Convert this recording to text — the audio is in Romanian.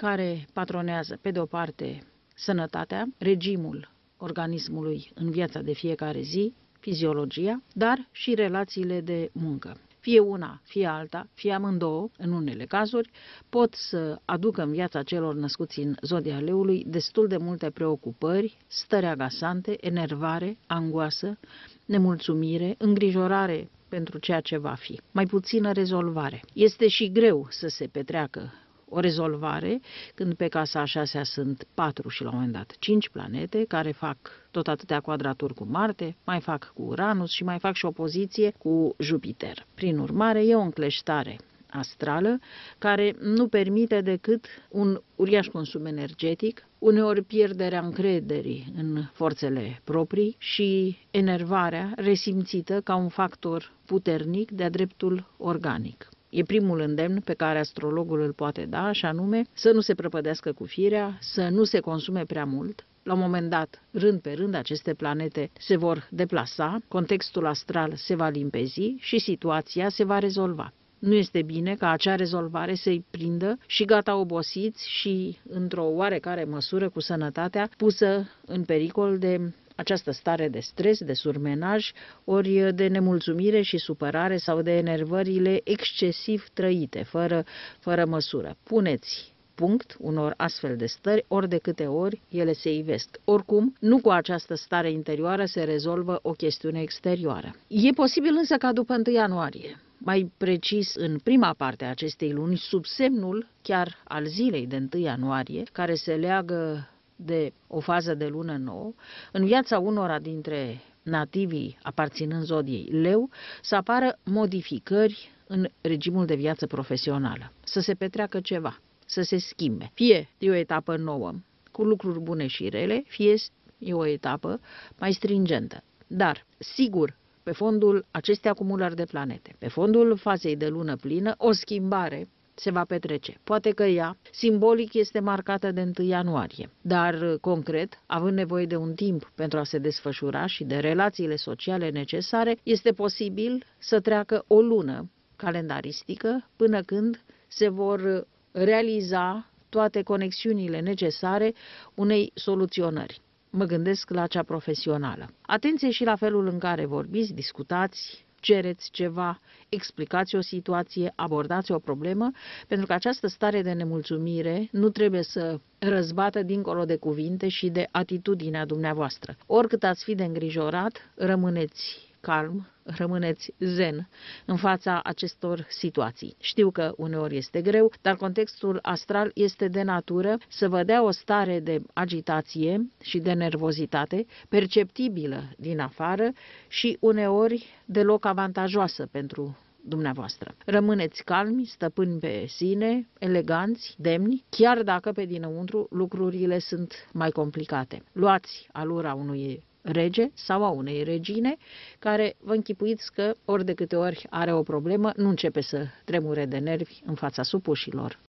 care patronează, pe de o parte, sănătatea, regimul organismului în viața de fiecare zi, fiziologia, dar și relațiile de muncă. Fie una, fie alta, fie amândouă, în unele cazuri, pot să aducă în viața celor născuți în zodia leului destul de multe preocupări, stări agasante, enervare, angoasă, nemulțumire, îngrijorare pentru ceea ce va fi, mai puțină rezolvare. Este și greu să se petreacă o rezolvare când pe casa a 6-a sunt 4 și la un moment dat 5 planete care fac tot atâtea quadraturi cu Marte, mai fac cu Uranus și mai fac și opoziție cu Jupiter. Prin urmare, e o încleștare astrală care nu permite decât un uriaș consum energetic, uneori pierderea încrederii în forțele proprii și enervarea resimțită ca un factor puternic de-a dreptul organic. E primul îndemn pe care astrologul îl poate da, și anume să nu se prăpădească cu firea, să nu se consume prea mult. La un moment dat, rând pe rând, aceste planete se vor deplasa, contextul astral se va limpezi și situația se va rezolva. Nu este bine ca acea rezolvare să-i prindă și gata obosiți și, într-o oarecare măsură, cu sănătatea pusă în pericol de această stare de stres, de surmenaj, ori de nemulțumire și supărare sau de enervările excesiv trăite, fără măsură. Puneți punct unor astfel de stări, ori de câte ori ele se ivesc. Oricum, nu cu această stare interioară se rezolvă o chestiune exterioară. E posibil însă ca după 1 ianuarie, mai precis în prima parte a acestei luni, sub semnul chiar al zilei de 1 ianuarie, care se leagă de o fază de lună nouă, în viața unora dintre nativii aparținând zodiei Leu, să apară modificări în regimul de viață profesională, să se petreacă ceva, să se schimbe. Fie e o etapă nouă, cu lucruri bune și rele, fie e o etapă mai stringentă. Dar, sigur, pe fondul acestei acumulări de planete, pe fondul fazei de lună plină, o schimbare se va petrece. Poate că ea, simbolic, este marcată de 1 ianuarie, dar, concret, având nevoie de un timp pentru a se desfășura și de relațiile sociale necesare, este posibil să treacă o lună calendaristică până când se vor realiza toate conexiunile necesare unei soluționări. Mă gândesc la cea profesională. Atenție și la felul în care vorbiți, discutați, cereți ceva, explicați o situație, abordați o problemă, pentru că această stare de nemulțumire nu trebuie să răzbată dincolo de cuvinte și de atitudinea dumneavoastră. Oricât ați fi de îngrijorat, rămâneți calm, rămâneți zen în fața acestor situații. Știu că uneori este greu, dar contextul astral este de natură să vă dea o stare de agitație și de nervozitate perceptibilă din afară și uneori deloc avantajoasă pentru dumneavoastră. Rămâneți calmi, stăpâni pe sine, eleganți, demni, chiar dacă pe dinăuntru lucrurile sunt mai complicate. Luați alura unui rege sau a unei regine care vă închipuiți că ori de câte ori are o problemă, nu începe să tremure de nervi în fața supușilor.